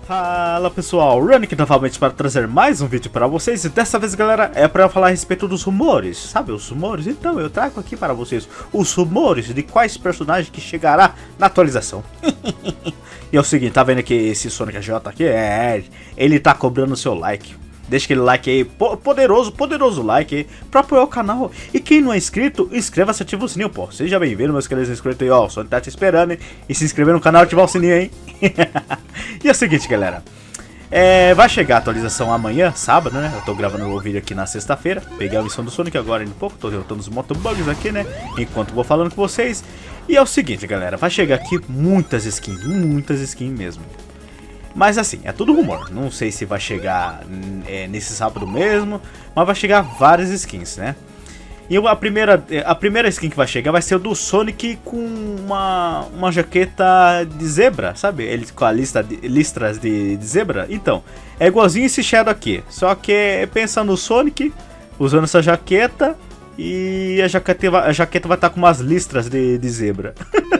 Fala pessoal, Runic novamente para trazer mais um vídeo para vocês. E dessa vez, galera, é para falar a respeito dos rumores. Sabe os rumores? Então eu trago aqui para vocês os rumores de quais personagens que chegará na atualização. E é o seguinte, tá vendo que esse Sonic AJ aqui? Ele tá cobrando o seu like. Deixa aquele like aí, poderoso like aí, pra apoiar o canal. E quem não é inscrito, inscreva-se e ativa o sininho, pô. Seja bem-vindo, meus queridos inscritos aí, ó. O Sonic tá te esperando, hein? E se inscrever no canal e ativar o sininho, hein? E é o seguinte, galera. Vai chegar a atualização amanhã, sábado, né? Eu tô gravando o vídeo aqui na sexta-feira. Peguei a missão do Sonic agora em pouco. Tô derrotando os motobugs aqui, né? Enquanto vou falando com vocês. E é o seguinte, galera. Vai chegar aqui muitas skins mesmo. Mas assim, é tudo rumor. Não sei se vai chegar nesse sábado mesmo, mas vai chegar várias skins, né? E a primeira skin que vai chegar vai ser o do Sonic com uma jaqueta de zebra, sabe? Ele com a listras de zebra. Então, é igualzinho esse Shadow aqui. Só que pensa no Sonic usando essa jaqueta e a jaqueta vai estar com umas listras de zebra.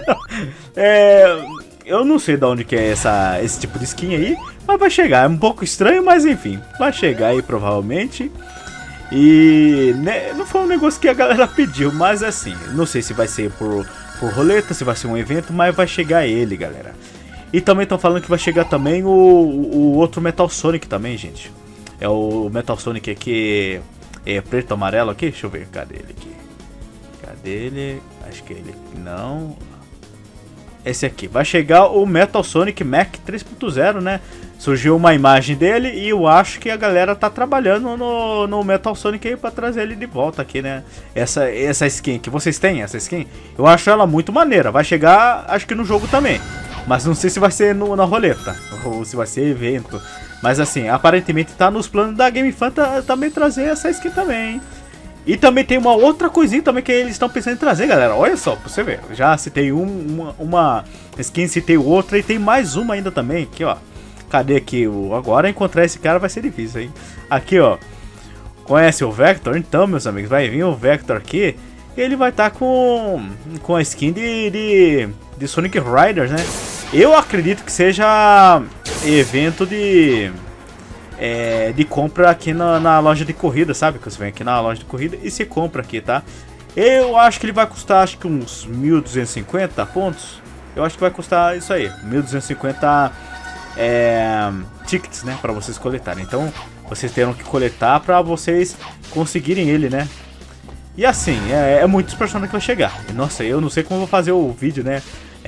Eu não sei de onde que é esse tipo de skin aí, mas vai chegar. É um pouco estranho, mas enfim, vai chegar aí provavelmente. E né, não foi um negócio que a galera pediu, mas assim, não sei se vai ser por roleta, se vai ser um evento, mas vai chegar ele, galera. E também estão falando que vai chegar também o outro Metal Sonic também, gente. É o Metal Sonic aqui, preto amarelo aqui, deixa eu ver, cadê ele aqui? Cadê ele? Acho que ele não... Esse aqui, vai chegar o Metal Sonic Mac 3.0, né? Surgiu uma imagem dele e eu acho que a galera tá trabalhando no Metal Sonic aí pra trazer ele de volta aqui, né? Essa skin que vocês têm, essa skin, eu acho ela muito maneira. Vai chegar, acho que no jogo também. Mas não sei se vai ser na roleta ou se vai ser evento. Mas assim, aparentemente tá nos planos da Game Fan também trazer essa skin também, hein? E também tem uma outra coisinha também que eles estão pensando em trazer, galera. Olha só, pra você ver. Já citei uma skin, citei outra e tem mais uma ainda também. Aqui, ó. Cadê aqui? Agora encontrar esse cara vai ser difícil, hein? Aqui, ó. Conhece o Vector? Então, meus amigos, vai vir o Vector aqui. E ele vai estar com a skin de Sonic Riders, né? Eu acredito que seja evento de compra aqui na loja de corrida, sabe? Que você vem aqui na loja de corrida e se compra aqui, tá? Eu acho que ele vai custar, acho que uns 1.250 pontos. Eu acho que vai custar isso aí, 1.250 tickets, né? Pra vocês coletarem. Então, vocês terão que coletar pra vocês conseguirem ele, né? E assim, muitos personagens que vai chegar. Nossa, eu não sei como eu vou fazer o vídeo, né?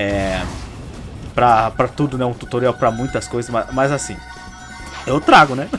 Pra tudo, né? Um tutorial pra muitas coisas, mas assim... Eu trago, né?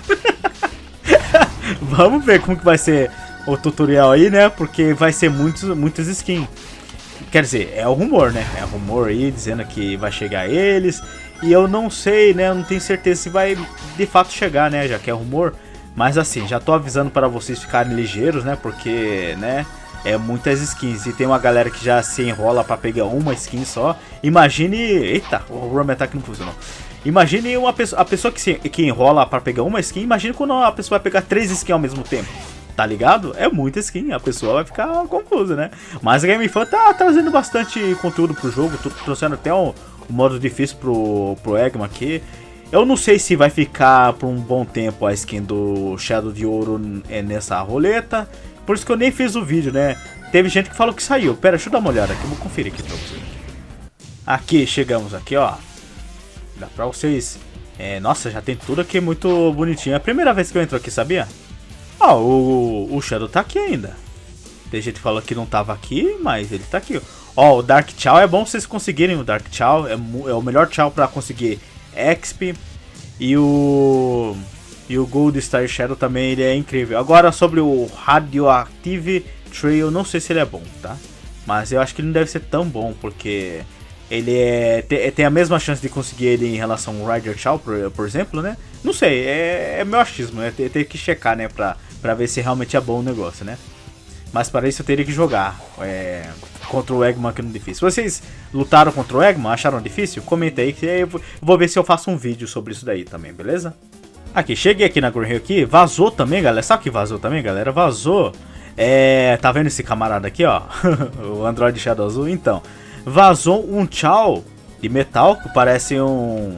Vamos ver como que vai ser o tutorial aí, né? Porque vai ser muitas skins. Quer dizer, é o rumor, né? É o rumor aí dizendo que vai chegar eles. E eu não sei, né? Eu não tenho certeza se vai de fato chegar, né? Já que é rumor. Mas assim, já tô avisando para vocês ficarem ligeiros, né? Porque, né? É muitas skins. E tem uma galera que já se enrola para pegar uma skin só. Imagine... Eita, o Room Attack não funcionou. Imagine a pessoa que enrola pra pegar uma skin. Imagine quando a pessoa vai pegar 3 skins ao mesmo tempo. Tá ligado? É muita skin. A pessoa vai ficar confusa, né? Mas a Game Fan tá trazendo bastante conteúdo pro jogo. Tô trouxendo até um modo difícil pro Eggman aqui. Eu não sei se vai ficar por um bom tempo a skin do Shadow de Ouro nessa roleta. Por isso que eu nem fiz o vídeo, né? Teve gente que falou que saiu. Pera, deixa eu dar uma olhada aqui. Eu vou conferir aqui pra vocês. Aqui, chegamos aqui, ó. Dá pra vocês... nossa, já tem tudo aqui muito bonitinho. É a primeira vez que eu entro aqui, sabia? Ó, o Shadow tá aqui ainda. Tem gente que falou que não tava aqui, mas ele tá aqui. Ó, o Dark Chow é bom vocês conseguirem o Dark Chow. É o melhor Chow pra conseguir XP. E o Gold Star Shadow também, ele é incrível. Agora, sobre o Radioactive Trail, não sei se ele é bom, tá? Mas eu acho que ele não deve ser tão bom, porque... Ele tem a mesma chance de conseguir ele em relação ao Rider Chow, por exemplo, né? Não sei, é meu achismo, né? Tem que checar, né? Pra ver se realmente é bom o negócio, né? Mas para isso eu teria que jogar contra o Eggman aqui no difícil. Vocês lutaram contra o Eggman? Acharam difícil? Comenta aí que eu vou ver se eu faço um vídeo sobre isso daí também, beleza? Aqui, cheguei aqui na Green Hill aqui, vazou também, galera. Sabe o que vazou também, galera? Vazou. Tá vendo esse camarada aqui, ó? O Android Shadow Azul, então... Vazou um Chow de metal, que parece um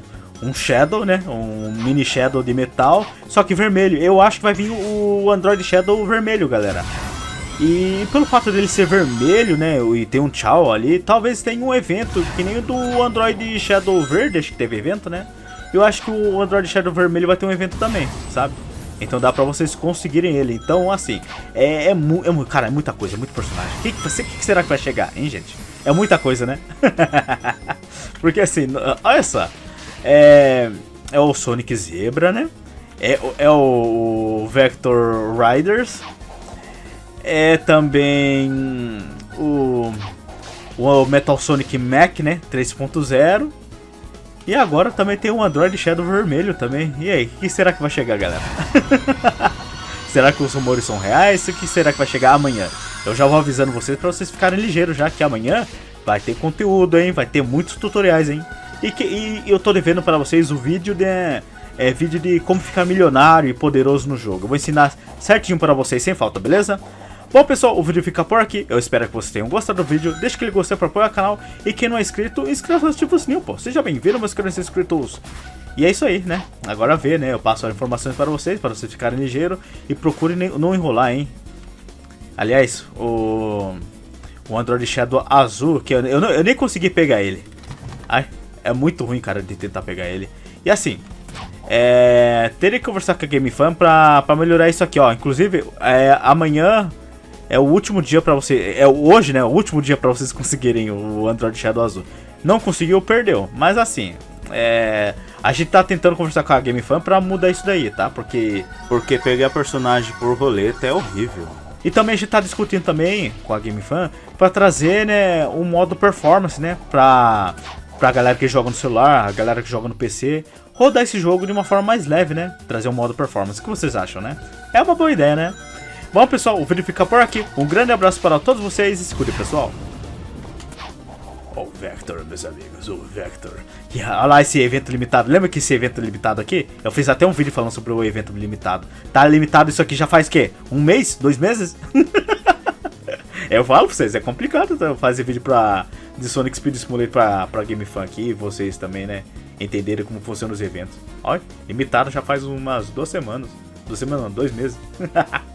um Shadow, né? Um mini Shadow de metal, só que vermelho. Eu acho que vai vir o Android Shadow vermelho, galera. E pelo fato dele ser vermelho, né, e ter um tchau ali, talvez tenha um evento que nem o do Android Shadow verde, acho que teve evento, né? Eu acho que o Android Shadow vermelho vai ter um evento também, sabe? Então dá pra vocês conseguirem ele. Então, assim, cara, é muita coisa, é muito personagem. O que será que vai chegar, hein, gente? É muita coisa, né? Porque assim, olha só. É o Sonic Zebra, né? É o Vector Riders. É também o Metal Sonic Mech, né? 3.0. E agora também tem um Android Shadow vermelho também. E aí, o que será que vai chegar, galera? Será que os rumores são reais? O que será que vai chegar amanhã? Eu já vou avisando vocês pra vocês ficarem ligeiros já, que amanhã vai ter conteúdo, hein? Vai ter muitos tutoriais, hein? E eu tô devendo para vocês o vídeo vídeo de como ficar milionário e poderoso no jogo. Eu vou ensinar certinho para vocês sem falta, beleza? Bom, pessoal, o vídeo fica por aqui. Eu espero que vocês tenham gostado do vídeo. Deixa aquele gostei para apoiar o canal. E quem não é inscrito, inscreva-se e ativa o sininho, pô. Seja bem-vindo, meus queridos inscritos. E é isso aí, né? Agora vê, né? Eu passo as informações para vocês ficarem ligeiros. E procurem não enrolar, hein? Aliás, o Android Shadow azul, que eu nem consegui pegar ele. Ai, é muito ruim, cara, de tentar pegar ele. E assim, teria que conversar com a GameFan pra melhorar isso aqui, ó. Inclusive, amanhã é o último dia pra você... hoje, né? O último dia pra vocês conseguirem o Android Shadow azul. Não conseguiu, perdeu. Mas assim, a gente tá tentando conversar com a GameFan pra mudar isso daí, tá? Porque pegar personagem por roleta é horrível. E também a gente tá discutindo também com a GameFan pra trazer, né, um modo performance, né? Pra galera que joga no celular, a galera que joga no PC, rodar esse jogo de uma forma mais leve, né? Trazer um modo performance. O que vocês acham, né? É uma boa ideia, né? Bom, pessoal, o vídeo fica por aqui. Um grande abraço para todos vocês e se cuide, pessoal. O Vector, meus amigos, o Vector. E olha lá esse evento limitado. Lembra que esse evento limitado aqui? Eu fiz até um vídeo falando sobre o evento limitado. Tá limitado isso aqui já faz o quê? Um mês? 2 meses? Eu falo pra vocês, é complicado fazer vídeo de Sonic Speed Simulator pra GameFan aqui. E vocês também, né? Entenderem como funcionam os eventos. Olha, limitado já faz umas 2 semanas. 2 semanas não, 2 meses.